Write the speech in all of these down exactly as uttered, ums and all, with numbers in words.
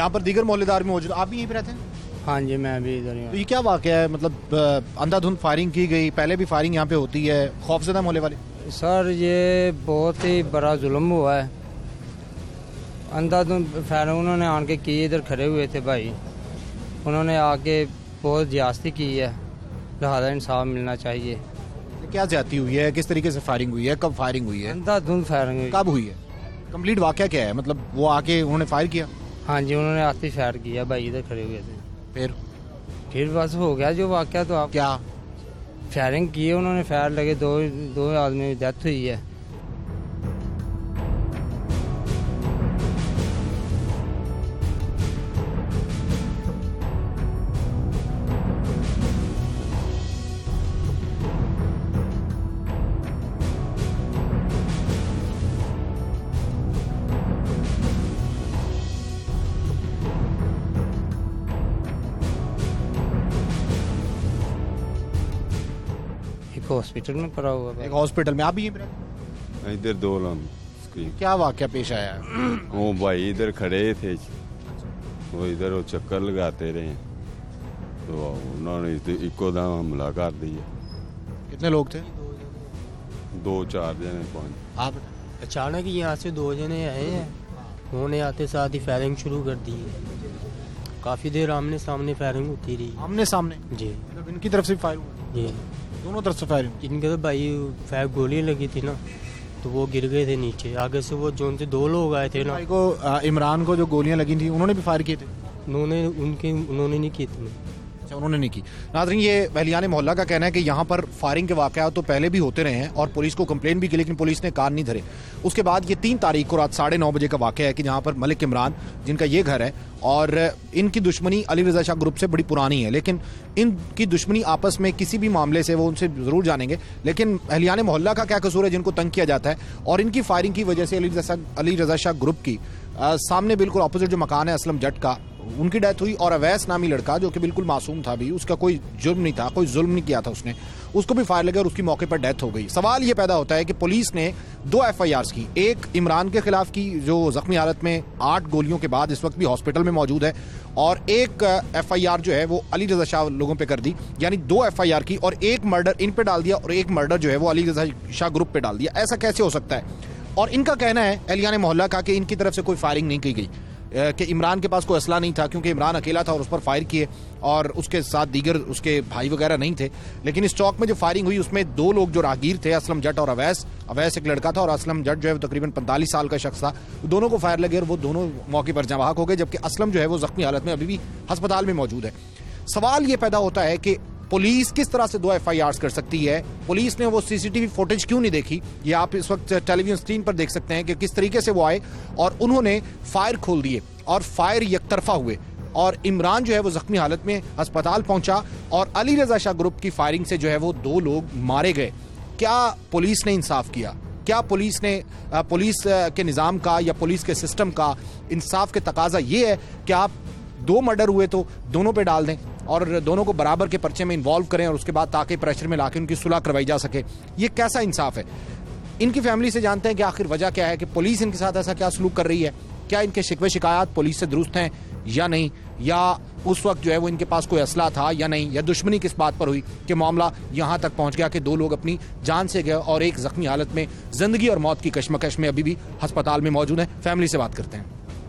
यहाँ पर दीगर मोहल्लेदार भी मौजूद, आप भी यहीं पे रहते हैं? हाँ जी, मैं भी इधर ही हूँ। तो ये क्या वाकया है, मतलब अंधाधुंध फायरिंग की गई, पहले भी फायरिंग यहाँ पे होती है, खौफजदा मोहल्ले वाले? सर ये बहुत ही बड़ा जुल्म हुआ है, अंधाधुंध फायरिंग उन्होंने आन के की, इधर खड़े हुए थे भाई, उन्होंने आके बहुत ज्यादती की है, लिहाजा इंसाफ मिलना चाहिए। क्या ज्यादती हुई है, किस तरीके से फायरिंग हुई है, कब फायरिंग हुई है, अंधाधुंध फायरिंग हुई, कब हुई है, कंप्लीट वाकया क्या है? मतलब वो आके उन्होंने फायर किया? हाँ जी, उन्होंने आती फायर किया भाई, इधर खड़े हुए थे। फिर फिर बस हो गया जो वाकया। तो आप क्या फायरिंग की है उन्होंने, फायर लगे, दो दो आदमी की डेथ हुई है। एक हॉस्पिटल में पड़ा हुआ है। एक हॉस्पिटल में? आप भी यहीं पे रहते हैं? इधर दो लम क्या वाकया पेश आया है? वो भाई इधर खड़े थे, वो इधर वो चक्कर लगाते रहे तो उन्होंने इको दम हमला कर दिया। कितने लोग थे? दो चार जने पाँच। आप? अचानक यहाँ से दो जने आए हैं, उन्होंने आते साथ ही फायरिंग शुरू कर दी है। काफ़ी देर आमने सामने फायरिंग होती रही। आमने सामने? जी। मतलब इनकी तरफ से फायर हुआ? जी, दोनों तरफ से फायरिंग? इनके तो भाई फायर गोली लगी थी ना, तो वो गिर गए थे नीचे। आगे से वो जोन से दो लोग आए थे ना, भाई को आ, इमरान को जो गोलियां लगी थी उन्होंने भी फायर किए थे? उन्होंने उनके उन्होंने नहीं की थी। अच्छा, उन्होंने नहीं की। नाज़रीन, ये अहलियान मोहल्ला का कहना है कि यहाँ पर फायरिंग के वाक़यात तो पहले भी होते रहे हैं और पुलिस को कंप्लेन भी की, लेकिन पुलिस ने कान नहीं धरे। उसके बाद ये तीन तारीख को रात साढ़े नौ बजे का वाक़या है कि जहाँ पर मलिक इमरान, जिनका ये घर है, और इनकी दुश्मनी अली रज़ा शाह ग्रुप से बड़ी पुरानी है, लेकिन इनकी दुश्मनी आपस में किसी भी मामले से, वो उनसे ज़रूर जानेंगे, लेकिन अहलियान मोहल्ला का क्या कसूर है जिनको तंग किया जाता है? और इनकी फायरिंग की वजह से अली रज़ा अली रज़ा शाह ग्रुप की आ, सामने बिल्कुल अपोजिट जो मकान है असलम जट का, उनकी डेथ हुई। और अवैस नामी लड़का जो कि बिल्कुल मासूम था, भी उसका कोई जुर्म नहीं था, कोई जुल्म नहीं किया था उसने, उसको भी फायर लगे और उसकी मौके पर डेथ हो गई। सवाल ये पैदा होता है कि पुलिस ने दो एफ आई आर की, एक इमरान के खिलाफ की जो जख्मी हालत में आठ गोलियों के बाद इस वक्त भी हॉस्पिटल में मौजूद है, और एक एफ आई आर जो है वो अली रज़ा शाह लोगों पे कर दी, यानी दो एफ आई आर की, और एक मर्डर इन पे डाल दिया और एक मर्डर जो है वो अली रज़ा शाह ग्रुप पे डाल दिया। ऐसा कैसे हो सकता है? और इनका कहना है अहलियान मोहल्ला का कि इनकी तरफ से कोई फायरिंग नहीं की गई, कि इमरान के पास कोई असला नहीं था, क्योंकि इमरान अकेला था और उस पर फायर किए, और उसके साथ दीगर उसके भाई वगैरह नहीं थे। लेकिन इस चौक में जो फायरिंग हुई उसमें दो लोग जो राहगीर थे, असलम जट और अवैस, अवैस एक लड़का था और असलम जट जो है वो तकरीबन पैंतालीस साल का शख्स था, दोनों को फायर लगे और वो दोनों मौके पर जवाब हो गए, जबकि असलम जो है वो जख्मी हालत में अभी भी अस्पताल में मौजूद है। सवाल ये पैदा होता है कि पुलिस किस तरह से दो एफ आई आर कर सकती है? पुलिस ने वो सीसीटीवी फुटेज क्यों नहीं देखी? ये आप इस वक्त टेलीविजन स्क्रीन पर देख सकते हैं कि किस तरीके से वो आए और उन्होंने फायर खोल दिए और फायर यकतरफा हुए, और इमरान जो है वो जख्मी हालत में अस्पताल पहुंचा, और अली रज़ा शाह ग्रुप की फायरिंग से जो है वो दो लोग मारे गए। क्या पुलिस ने इंसाफ किया? क्या पुलिस ने पुलिस के निज़ाम का या पुलिस के सिस्टम का इंसाफ के तकाजा ये है कि आप दो मर्डर हुए तो दोनों पे डाल दें और दोनों को बराबर के पर्चे में इन्वॉल्व करें, और उसके बाद ताकि प्रेशर में लाके उनकी सुलह करवाई जा सके? ये कैसा इंसाफ है? इनकी फैमिली से जानते हैं कि आखिर वजह क्या है, कि पुलिस इनके साथ ऐसा क्या सलूक कर रही है? क्या इनके शिकवे शिकायत पुलिस से दुरुस्त हैं या नहीं, या उस वक्त जो है वो इनके पास कोई असला था या नहीं, या दुश्मनी किस बात पर हुई कि मामला यहाँ तक पहुँच गया कि दो लोग अपनी जान से गए और एक जख्मी हालत में जिंदगी और मौत की कश्मकश में अभी भी अस्पताल में मौजूद है? फैमिली से बात करते हैं।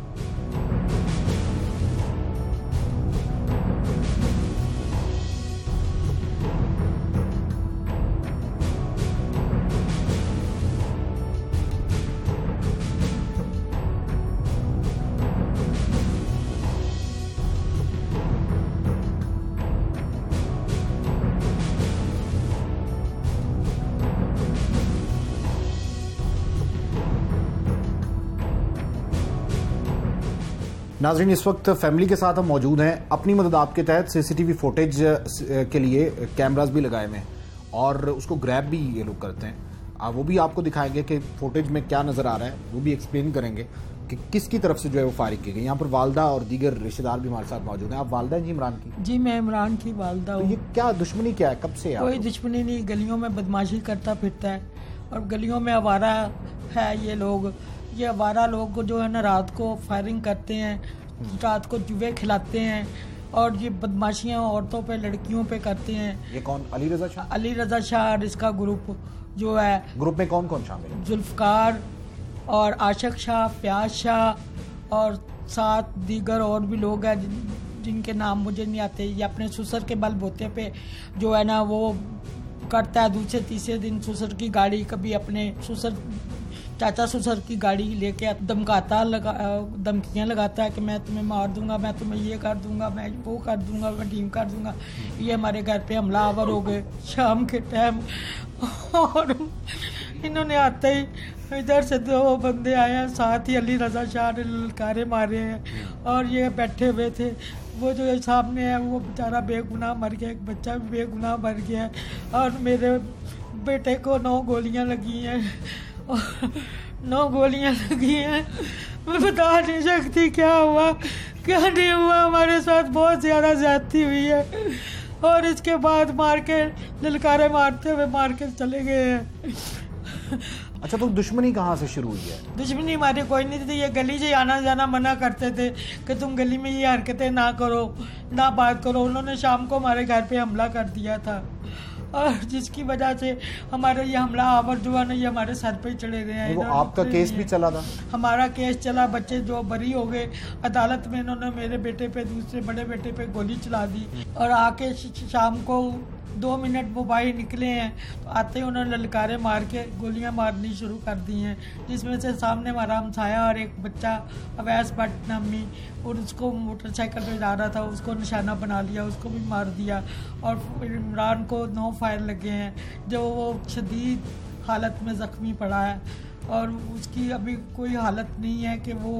नाज़रीन, इस वक्त फैमिली के साथ हम मौजूद हैं। अपनी मदद आपके तहत सीसीटीवी फुटेज के लिए कैमरास भी लगाए हुए हैं और उसको ग्रैब भी ये लोग करते हैं। वो भी आपको दिखाएंगे कि फुटेज में क्या नज़र आ रहा है, वो भी एक्सप्लेन करेंगे कि किसकी तरफ से जो है वो फायरिंग की गई। यहाँ पर वालदा और दीगर रिश्तेदार भी हमारे साथ मौजूद हैं। आप वालदा हैं जी इमरान की? जी, मैं इमरान की वालदा हूँ। तो ये क्या दुश्मनी क्या है, कब से? कोई दुश्मनी नहीं, गलियों में बदमाशी करता फिरता है और गलियों में आवारा है ये लोग। ये आवारा लोग जो है ना रात को फायरिंग करते हैं, रात को जुए खिलाते हैं और ये बदमाशियां औरतों पे लड़कियों पे करते हैं। ये कौन? अली रजा शाह? अली रजा शाह और इसका ग्रुप जो है, ग्रुप में कौन कौन शामिल है? जुल्फकार और आशिक शाह, फयाज शाह और सात दीगर और भी लोग हैं जिन, जिनके नाम मुझे नहीं आते। ये अपने ससुर के बलबूते पे जो है ना वो करता है। दूसरे तीसरे दिन ससुर की गाड़ी, कभी अपने ससुर चाचा ससुर की गाड़ी लेके धमकाता लगा धमकियाँ लगाता है कि मैं तुम्हें मार दूंगा, मैं तुम्हें ये कर दूंगा, मैं वो कर दूंगा, मैं टीम कर दूंगा। ये हमारे घर पे हमलावर हो गए शाम के टाइम और इन्होंने आते ही इधर से दो बंदे आए हैं, साथ ही अली रजा शाह ने ललकारे मारे हैं और ये बैठे हुए थे। वो जो सामने है वो बेचारा बेगुनाह मर गया, एक बच्चा भी बेगुनाह मर गया है और मेरे बेटे को नौ गोलियां लगी हैं और नौ गोलियां लगी हैं। मैं बता नहीं सकती क्या हुआ क्या नहीं हुआ, हमारे साथ बहुत ज़्यादा ज्यादती हुई है और इसके बाद मार के ललकारे मारते हुए मार के चले गए हैं। अच्छा, तो दुश्मनी कहाँ से शुरू हुई है? दुश्मनी हमारी कोई नहीं थी, ये गली से आना जाना मना करते थे कि तुम गली में ये हरकतें ना करो, ना बात करो। उन्होंने शाम को हमारे घर पे हमला कर दिया था और जिसकी वजह से हमारे ये हमला आवर जो है ना ये हमारे सर पे ही चढ़े गए हैं। वो आपका केस भी चला था? हमारा केस चला, बच्चे जो बरी हो गए। अदालत में इन्होंने मेरे बेटे पे, दूसरे बड़े बेटे पे गोली चला दी और आके शाम को दो मिनट वो बाहर निकले हैं तो आते ही उन्होंने ललकारे मार के गोलियां मारनी शुरू कर दी हैं, जिसमें से सामने हमारा हमसाया और एक बच्चा अवैस भट्ट नामी और उसको मोटरसाइकिल पे जा रहा था, उसको निशाना बना लिया, उसको भी मार दिया और इमरान को नौ फायर लगे हैं जो वो शदीद हालत में ज़ख्मी पड़ा है और उसकी अभी कोई हालत नहीं है कि वो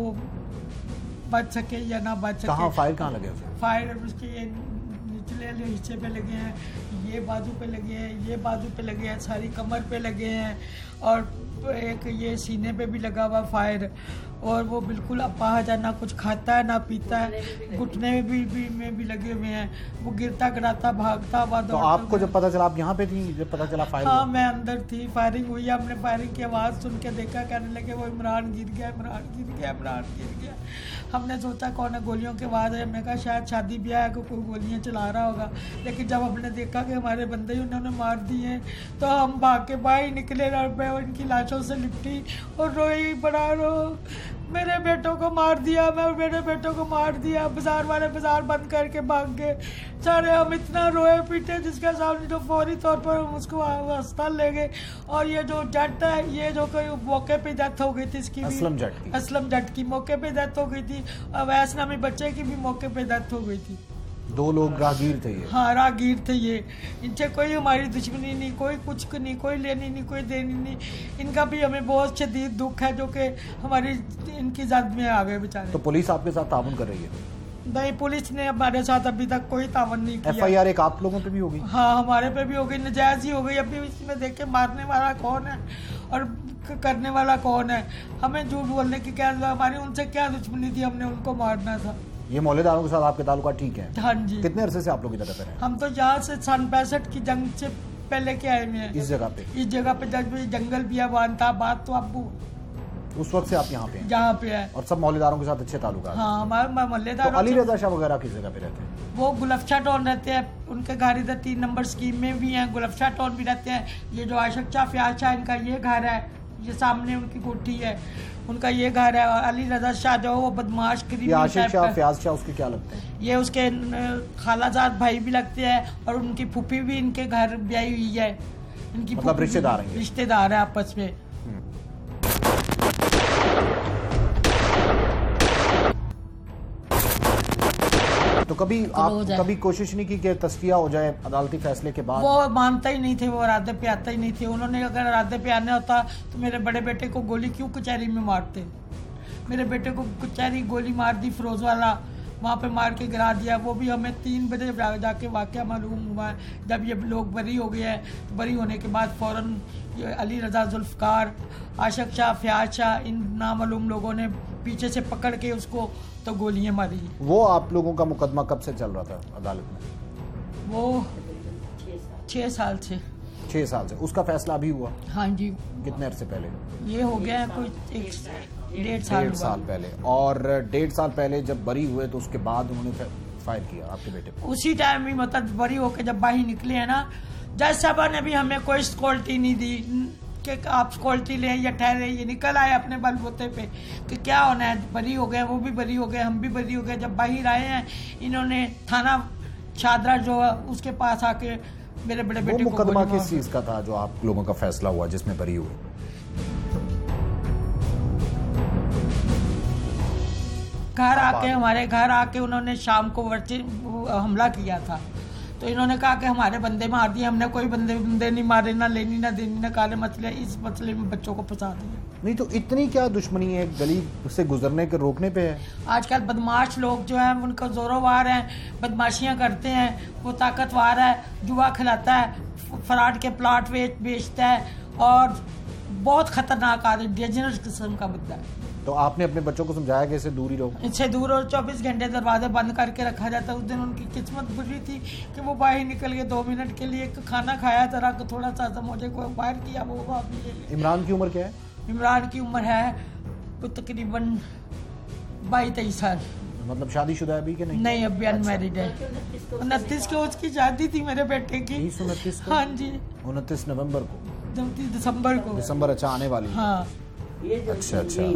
बच सके या ना बच सके। कहाँ फायर कहाँ लगे? फायर उसके निचले हिस्से पे लगे हैं, ये बाजू पे लगे हैं, ये बाजू पे लगे हैं, सारी कमर पे लगे हैं और एक ये सीने पे भी लगा हुआ फायर और वो बिल्कुल अपाहज है, ना कुछ खाता है ना पीता है, घुटने में भी, भी में भी लगे हुए हैं। वो गिरता गिराता भागता हुआ। तो आपको जब पता चला, आप यहाँ पे थी जब पता चला फायर? हाँ, मैं अंदर थी, फायरिंग हुई, हमने फायरिंग की आवाज़ सुन के देखा, कहने लगे वो इमरान गिर गया, इमरान गिर गया, इमरान गिर गया। हमने सोचा कौन है, गोलियों की आवाज़ है, हमने कहा शायद शादी ब्याह है, कोई गोलियाँ चला रहा होगा। लेकिन जब हमने देखा कि हमारे बंदे ही उन्होंने मार दिए हैं तो हम भाग के बाहर निकले और मैं उनकी लाशों से लिपटी और रोई, बड़ा रो, मेरे बेटों को मार दिया, मैं मेरे बेटों को मार दिया। बाजार वाले बाजार बंद करके भाग गए सारे। हम इतना रोए पीटे जिसके सामने जो फौरी तौर पर हम उसको अस्पताल ले गए। और ये जो जट है, ये जो कोई मौके पे डेथ हो गई थी इसकी भी, असलम जट की असलम जट की मौके पे डेथ हो गई थी। अवैस नामी बच्चे की भी मौके पे डेथ हो गई थी। दो लोग राहगीर थे ये? हाँ, राहगीर थे ये। इनसे कोई हमारी दुश्मनी नहीं, कोई कुछ नहीं, कोई लेनी नहीं, कोई देनी नहीं। इनका भी हमें बहुत शदीद दुख है जो कि हमारी इनकी जद में आ गए बेचारे। तो पुलिस आपके साथ ताउन कर रही है? नहीं, पुलिस ने हमारे साथ अभी तक कोई तावन नहीं किया। एफ आई आर एक आप लोगों पे भी हो गई? हाँ, हमारे पे भी हो गई, नजायज ही हो गई। अभी इसमें देख के मारने वाला कौन है और करने वाला कौन है? हमें झूठ बोलने की क्या, हमारी उनसे क्या दुश्मनी थी, हमने उनको मारना था। ये मोहल्लेदारों के साथ आपके ताल्लुकात ठीक है? हाँ जी। कितने अरसे से आप लोग इधर रहे हैं? हम तो यहाँ से सन पैंसठ की जंग से पहले के आए हुए हैं इस जगह पे। इस जगह पे जब भी जंगल भी है, वहाँ था बात तो अब उस वक्त से आप यहाँ पे हैं? जहाँ पे है। और सब मोहल्लेदारों के साथ अच्छे ताल्लुकात? हाँ, हमारे मोहल्लेदार। तो अली रजा शाह वगैरह किस जगह पे रहते हैं? वो गुलफशा टाउन रहते हैं, उनके घर इधर तीन नंबर स्कीम में भी हैं, गुलफशा टाउन भी रहते हैं। ये जो आशिक शाह फयाज शाह इनका ये घर है, ये सामने उनकी कोठी है, उनका ये घर है। और अली रजा शाह जो वो बदमाश करीबी आशिक शाह फयाज शाह उसके क्या लगते हैं? ये उसके खालाजाद भाई भी लगते हैं और उनकी फूफी भी इनके घर ब्याही हुई है। इनकी मतलब रिश्तेदार हैं? रिश्तेदार है आपस में। तो कभी आप कभी कोशिश नहीं की कि तस्फिया हो जाए अदालती फैसले के बाद? वो मानता ही नहीं थे, वो इरादे पे आता ही नहीं थे। उन्होंने अगर इरादे पे आना होता तो मेरे बड़े बेटे को गोली क्यों कचहरी में मारते? मेरे बेटे को कचहरी गोली मार दी, फिरोज वाला वहाँ पे मार के गिरा दिया। वो भी हमें तीन बजे जाके वाकया मालूम हुआ है। जब ये लोग बरी हो गए हैं तो बरी होने के बाद फ़ौरन ये अली रजा, जुल्फकार, आशिक शाह, फयाज शाह, इन नामालूम लोगों ने पीछे से पकड़ के उसको तो गोलियां मारी। वो आप लोगों का मुकदमा कब से चल रहा था अदालत में? वो छः साल से। छः साल से? उसका फैसला अभी हुआ? हाँ जी। कितने अरसे पहले? ये हो गया है कोई एक डेढ़ साल डेढ़ हुआ। साल पहले। और डेढ़ साल पहले जब बरी हुए तो उसके बाद उन्होंने फायर किया आपके बेटे पर? उसी टाइम भी मतलब बरी होके जब बाहर निकले हैं ना, जज साहबा ने भी हमें कोई सिक्योरिटी नहीं दी कि आप सिक्योरिटी लें या ठहरे, ये निकल आए अपने बलबूते पे कि क्या होना है, बरी हो गए, वो भी बरी हो गए, हम भी बरी हो गए। जब बाहर आए हैं इन्होंने थाना शादरा जो है उसके पास आके मेरे बड़े वो बेटे को मुकदमा गोली किस मार- चीज का था जो आप लोगों का फैसला हुआ जिसमें बरी हुए? घर आके हमारे घर आके उन्होंने शाम को वर्ची हमला किया था, तो इन्होंने कहा कि हमारे बंदे मार दिए। हमने कोई बंदे बंदे नहीं मारे, ना लेनी ना देनी ना काले मसले, इस मसले में बच्चों को फंसा दिया। नहीं तो इतनी क्या दुश्मनी है गली से गुजरने के रोकने पे है? आजकल बदमाश लोग जो हैं उनका जोरोवार हैं, बदमाशियां करते हैं, वो ताकतवर है, जुआ खिलाता है, फराड के प्लाट बेच बेचता है और बहुत खतरनाक आदमी, डेंजरस किस्म का बंदा है। तो आपने अपने बच्चों को समझाया कि इससे दूर ही रहो? इससे दूर और चौबीस घंटे दरवाजे बंद करके रखा जाता है। उस दिन उनकी किस्मत बुरी थी कि वो बाहर निकल गए दो मिनट के लिए, खाना खाया जरा थोड़ा सा समोसे को बाहर किया, वो वापस ले लिए। इमरान की उम्र क्या है? इमरान की उम्र है वो तकरीबन बाईस तेईस साल। मतलब शादीशुदा है अभी कि नहीं? नहीं, अभी अनमैरिड है। उनतीस को उसकी शादी थी मेरे बेटे की। बीस उनतीस को? हाँ जी, उनतीस नवंबर को? उनतीस दिसंबर को। दिसंबर, अच्छा आने वाली है। हाँ। अच्छा अच्छा।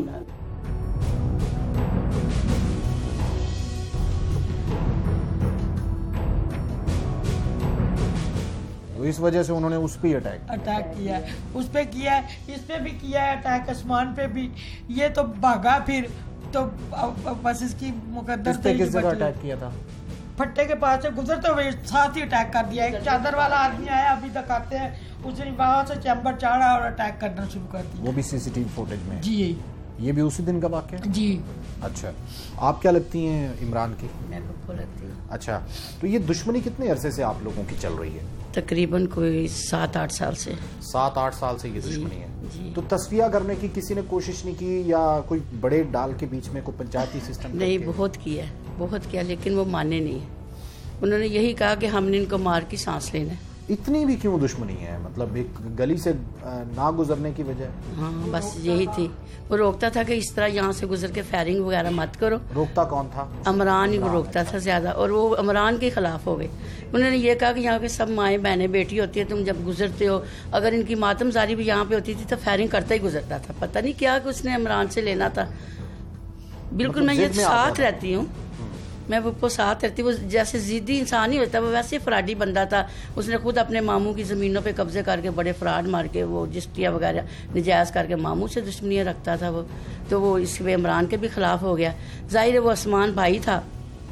तो इस वजह से उन्होंने उस पे अटैक अटैक किया है, उस पे किया है, इस पे भी किया है अटैक, आसमान पे भी। ये तो भागा फिर तो अब- अब बस इसकी मुकद्दर किस पे थी किस कि जगह बच गई। अटैक किया था? फट्टे के पास से गुजरते हुए साथ ही अटैक कर दिया। एक चादर वाला आदमी आया, अभी तक आते हैं, उसने वहां से चैम्बर चाड़ा और अटैक करना शुरू कर दिया। वो भी सीसीटीवी फुटेज में है? जी ये भी उसी दिन का वाकया है? जी। अच्छा, आप क्या लगती हैं इमरान की? मैं पप्पू लगती हूँ। अच्छा, तो ये दुश्मनी कितने अरसे से आप लोगों की चल रही है? तकरीबन कोई सात आठ साल से। सात आठ साल से ये दुश्मनी जी। है। तो तस्फिया करने की किसी ने कोशिश नहीं की या कोई बड़े डाल के बीच में कोई पंचायती सिस्टम? नहीं, बहुत किया बहुत किया लेकिन वो माने नहीं है। उन्होंने यही कहा कि हमने इनको मार की सांस लेना है। इतनी भी क्यों दुश्मनी है? मतलब एक गली से ना गुजरने की वजह? हाँ, बस यही थी। वो रोकता था कि इस तरह यहाँ से गुजर के फायरिंग वगैरह मत करो। रोकता कौन था? अमरान ही वो रोकता था ज्यादा, और वो अमरान के खिलाफ हो गए। उन्होंने ये कहा कि यहाँ के सब माएँ बहनें बेटी होती है, तुम जब गुजरते हो, अगर इनकी मातमजारी भी यहाँ पे होती थी तो फायरिंग करता ही गुजरता था। पता नहीं क्या कि उसने अमरान से लेना था। बिल्कुल, मैं ये साथ रहती हूँ, मैं वो साथ रहती। वो जैसे जिद्दी इंसान ही होता है, वो वैसे फराडी बंदा था। उसने खुद अपने मामू की ज़मीनों पे कब्जे करके बड़े फराड मार के वो जिस्तिया वगैरह नजायज़ करके मामू से दुश्मनियाँ रखता था वो। तो वो इस पे इमरान के भी खिलाफ हो गया। जाहिर है वो आसमान भाई था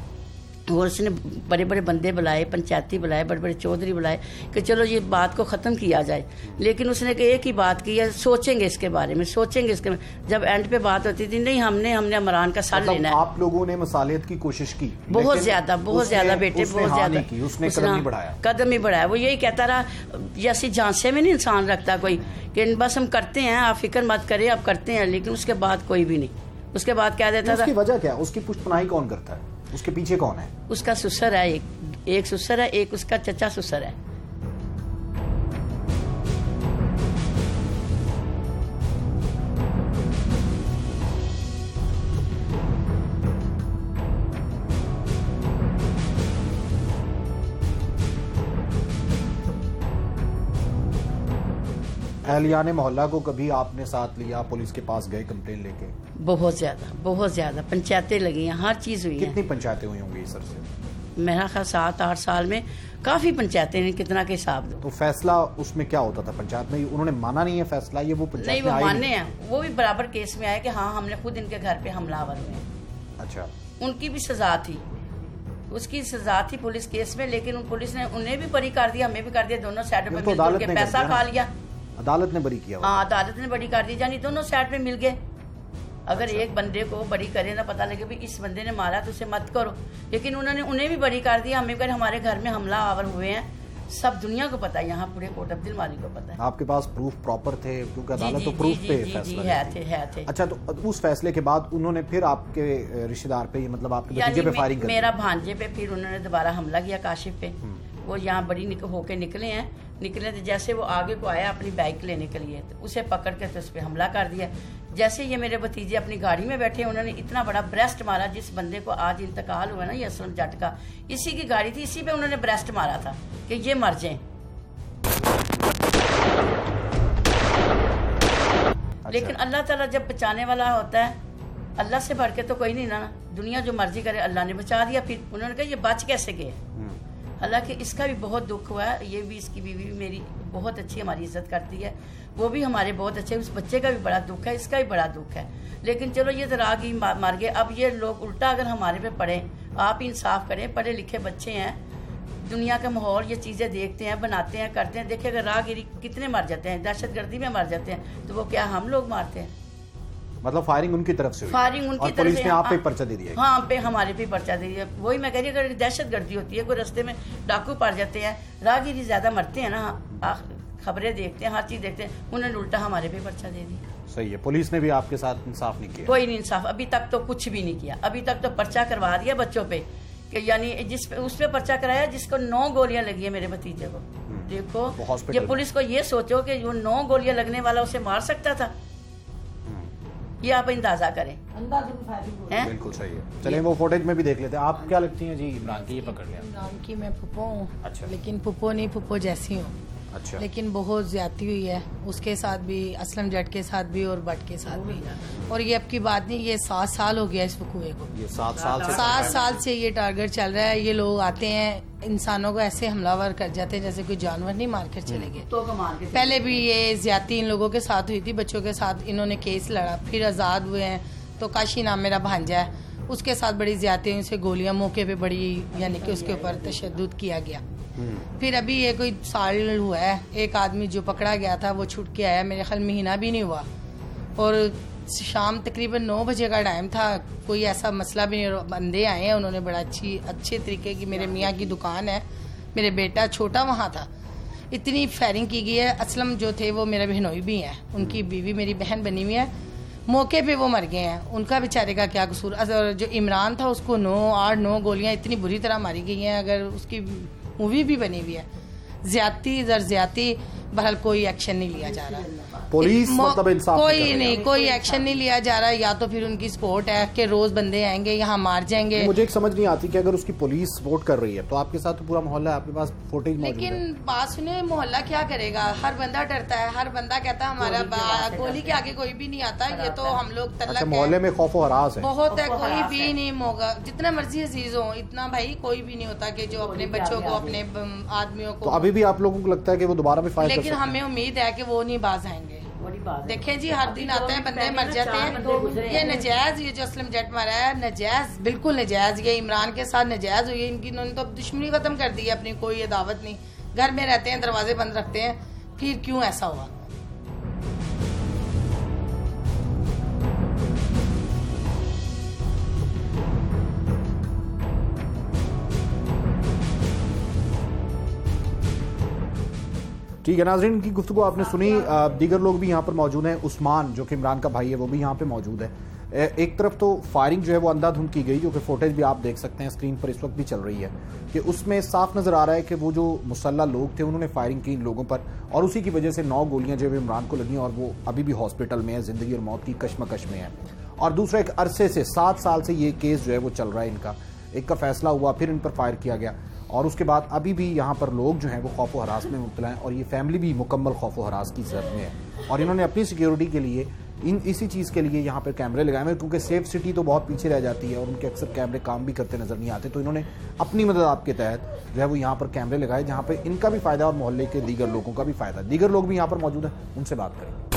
और उसने बड़े बड़े बंदे बुलाए, पंचायती बुलाए, बड़े बड़े चौधरी बुलाए कि चलो ये बात को ख़त्म किया जाए। लेकिन उसने एक ही बात की है, सोचेंगे इसके बारे में, सोचेंगे इसके में। जब एंड पे बात होती थी, नहीं हमने हमने इमरान का सर मतलब लेना है। आप लोगों ने मसालियत की कोशिश की? बहुत ज्यादा बहुत ज्यादा बेटे, बहुत ज्यादा की, उसने कदम नहीं बढ़ाया? कदम ही बढ़ाया। वो यही कहता रहा, जैसे झांसे में नहीं इंसान रखता कोई कि बस हम करते हैं, आप फिक्र मत करें, आप करते हैं। लेकिन उसके बाद कोई भी नहीं। उसके बाद क्या देता था। उसकी वजह क्या? उसकी पुष्टनाई कौन करता है? उसके पीछे कौन है? उसका ससुर है, एक एक ससुर है, एक उसका चचा ससुर है। एहलियाने मोहल्ला को कभी आपने साथ लिया, पुलिस के पास गए कंप्लेन लेके? बहुत ज्यादा बहुत ज्यादा पंचायतें लगी हैं, हर चीज हुई है। कितनी पंचायतें हुई होंगी इस अरसे? मेरा ख्याल सात आठ साल में काफी पंचायतें हैं, कितना के हिसाब दो। तो फैसला उसमें क्या होता था पंचायत में? उन्होंने माना नहीं है फैसला, ये वो पंचायत नहीं, में वो आए माने नहीं? हैं, वो भी बराबर केस में आए कि हाँ हमने खुद इनके घर पे हमलावर हुए हैं। अच्छा, उनकी भी सजा थी, उसकी सजा थी पुलिस केस में। लेकिन उन पुलिस ने उन्हें भी बरी कर दिया, हमें भी कर दिया, दोनों साइडों ये पे तो मिलकर अदालत के ने कर पैसा दिया खा ना। लिया। अदालत ने बरी किया? हाँ, अदालत ने बरी कर दी, यानी दोनों साइड पे मिल गए। अगर अच्छा। एक बंदे को बरी करे ना, पता लगे भी इस बंदे ने मारा तो उसे मत करो। लेकिन उन्होंने उन्हें भी बरी कर दिया। हमें अगर हमारे घर में हमला आवर हुए हैं, सब दुनिया को पता है, यहाँ पूरे कोट अब्दुल मालिक को पता है। आपके पास प्रूफ प्रॉपर थे? क्योंकि जी, अदालत जी, तो जी, प्रूफ जी, पे जी, फैसला जी, है लेती थे है। है थे अच्छा, तो उस फैसले के बाद उन्होंने फिर आपके रिश्तेदार पे, मतलब आपके भतीजे यानी पे मे- फायरिंग कर मेरा दी? भांजे पे फिर उन्होंने दोबारा हमला किया, काशिफ पे। वो यहाँ बड़ी निक, होके निकले हैं, निकले तो जैसे वो आगे को आया अपनी बाइक लेने के लिए, तो उसे पकड़ के तो उस पर हमला कर दिया। जैसे ये मेरे भतीजे अपनी गाड़ी में बैठे, उन्होंने इतना बड़ा ब्रेस्ट मारा। जिस बंदे को आज इंतकाल हुआ ना, ये असलम जट का, इसी की गाड़ी थी, इसी पे उन्होंने ब्रेस्ट मारा था कि ये मर जाए। लेकिन अल्लाह ताला जब बचाने वाला होता है, अल्लाह से बढ़ के तो कोई नहीं ना। दुनिया जो मर्जी करे, अल्लाह ने बचा दिया। फिर उन्होंने कहा ये बच कैसे गए। हालांकि इसका भी बहुत दुख हुआ है। ये भी, इसकी बीवी भी मेरी बहुत अच्छी हमारी इज्जत करती है, वो भी हमारे बहुत अच्छे। उस बच्चे का भी बड़ा दुख है, इसका भी बड़ा दुख है। लेकिन चलो ये तो राग ही मर गए। अब ये लोग उल्टा अगर हमारे पे पड़े, आप इंसाफ करें, पढ़े लिखे बच्चे हैं, दुनिया का माहौल ये चीज़ें देखते हैं, बनाते हैं, करते हैं। देखिए अगर राहगीरी कितने मर जाते हैं, दहशतगर्दी में मर जाते हैं, तो वो क्या हम लोग मारते हैं? मतलब फायरिंग उनकी तरफ से हुई। फायरिंग उनकी और तरफ पुलिस से ने आप पे पर्चा दे दिया। हाँ, पे हमारे पे पर्चा दे दिया। वही मैं कह रही हूँ, अगर दहशतगर्दी होती है, कोई रास्ते में डाकू पड़ जाते हैं, राहगीरी ज्यादा मरते हैं ना, खबरें देखते हैं, हर चीज देखते हैं, उन्होंने उल्टा हमारे पे पर्चा दे दिया। सही है। पुलिस ने भी आपके साथ इंसाफ नहीं किया? कोई नहीं इंसाफ, अभी तक तो कुछ भी नहीं किया। अभी तक तो पर्चा करवा दिया बच्चों पे, कि यानी जिस पे उस पे पर्चा कराया जिसको नौ गोलियां लगी है मेरे भतीजे को। देखो ये पुलिस को ये सोचो कि जो नौ गोलियां लगने वाला उसे मार सकता था, ये आप अंदाजा करें। बिल्कुल सही है। चलिए वो फुटेज में भी देख लेते हैं। आप क्या लगती हैं जी इमरान की? ये पकड़ लिया। इमरान की मैं पुप्पो हूँ। अच्छा। लेकिन पुप्पो नहीं, पुप्पो जैसी हूँ। अच्छा। लेकिन बहुत ज्यादती हुई है उसके साथ भी, असलम जट के साथ भी और बट के साथ भी। और ये अब की बात नहीं, ये सात साल हो गया इस वकूए को। ये सात साल से सात साल से ये टारगेट चल रहा है। ये लोग आते हैं, इंसानों को ऐसे हमलावर कर जाते हैं जैसे कोई जानवर नहीं मार कर चले गए। तो मार के पहले भी ये ज्यादती इन लोगों के साथ हुई थी, बच्चों के साथ इन्होंने केस लड़ा, फिर आज़ाद हुए हैं। तो काशी नाम मेरा भांजा है, उसके साथ बड़ी ज्यादती हुई, उसे गोलियां मौके पे बड़ी, यानी कि उसके ऊपर तशद्दुद किया गया। फिर अभी ये कोई साल हुआ है, एक आदमी जो पकड़ा गया था वो छूट के आया, मेरे ख्याल महीना भी नहीं हुआ। और शाम तकरीबन नौ बजे का टाइम था, कोई ऐसा मसला भी नहीं। बंदे आए हैं, उन्होंने बड़ा अच्छी अच्छे तरीके की, मेरे मियाँ की दुकान है, मेरे बेटा छोटा वहाँ था, इतनी फायरिंग की गई है। असलम जो थे वो मेरा बहनोई भी है, उनकी बीवी मेरी बहन बनी हुई है। मौके पे वो मर गए हैं, उनका बेचारे का क्या कसूर। जो इमरान था उसको नौ आठ नौ गोलियां इतनी बुरी तरह मारी गई हैं, अगर उसकी मूवी भी बनी हुई है। ज्यादती दर ज्यादती, बहरहाल कोई एक्शन नहीं लिया जा रहा। पुलिस मतलब इंसाफ कोई नहीं, नहीं कोई एक्शन नहीं लिया जा रहा। या तो फिर उनकी सपोर्ट है कि रोज बंदे आएंगे यहाँ मार जाएंगे। मुझे एक समझ नहीं आती कि अगर उसकी पुलिस सपोर्ट कर रही है तो आपके साथ तो पूरा मोहल्ला है, आपके पास फुटेज मौजूद है। लेकिन बात सुने, मोहल्ला क्या करेगा? हर बंदा डरता है, हर बंदा कहता है हमारा गोली के आगे कोई भी नहीं आता। ये तो हम लोग अच्छा, मोहल्ले में खौफ हरास है बहुत है, कोई भी नहीं होगा, जितना मर्जी अजीज हो, इतना भाई कोई भी नहीं होता कि जो अपने बच्चों को, अपने आदमियों को। तो अभी भी आप लोगों को लगता है कि वो दोबारा भी फायर कर सकते हैं? लेकिन हमें उम्मीद है कि वो नहीं बाज आएंगे। देखें जी, हर दिन आते हैं बंदे, मर जाते हैं। ये नजायज, ये जो असलम जट मारा है नजायज, बिल्कुल नजायज। ये इमरान के साथ नजायज हुई, इनकी इन्होंने तो दुश्मनी खत्म कर दी है अपनी, कोई ये दावत नहीं। घर में रहते हैं, दरवाजे बंद रखते हैं, फिर क्यों ऐसा हुआ? ठीक है नाज़रीन, की गुफ्तगू आपने सुनी। दीगर लोग भी यहाँ पर मौजूद हैं। उस्मान जो कि इमरान का भाई है वो भी यहाँ पे मौजूद है। एक तरफ तो फायरिंग जो है वो अंधाधुंध की गई, जो कि फुटेज भी आप देख सकते हैं स्क्रीन पर इस वक्त भी चल रही है, कि उसमें साफ नजर आ रहा है कि वो जो मुसल्ला लोग थे उन्होंने फायरिंग की इन लोगों पर, और उसी की वजह से नौ गोलियां जो है इमरान को लगी और वो अभी भी हॉस्पिटल में है, जिंदगी और मौत की कश्मकश में है। और दूसरा, एक अरसे से, सात साल से ये केस जो है वो चल रहा है इनका। एक का फैसला हुआ, फिर इन पर फायर किया गया, और उसके बाद अभी भी यहाँ पर लोग जो हैं वो खौफ व हरास में मुब्तला हैं, और ये फैमिली भी मुकम्मल खौफ व हरास की जद में है। और इन्होंने अपनी सिक्योरिटी के लिए इन इसी चीज़ के लिए यहाँ पर कैमरे लगाए हुए, क्योंकि सेफ सिटी तो बहुत पीछे रह जाती है और उनके अक्सर कैमरे काम भी करते नजर नहीं आते। तो इन्होंने अपनी मदद आपके तहत जो है वो यहाँ पर कैमरे लगाए, जहाँ पर इनका भी फ़ायदा और मोहल्ले के दीगर लोगों का भी फ़ायदा। दीगर लोग भी यहाँ पर मौजूद हैं, उनसे बात करें।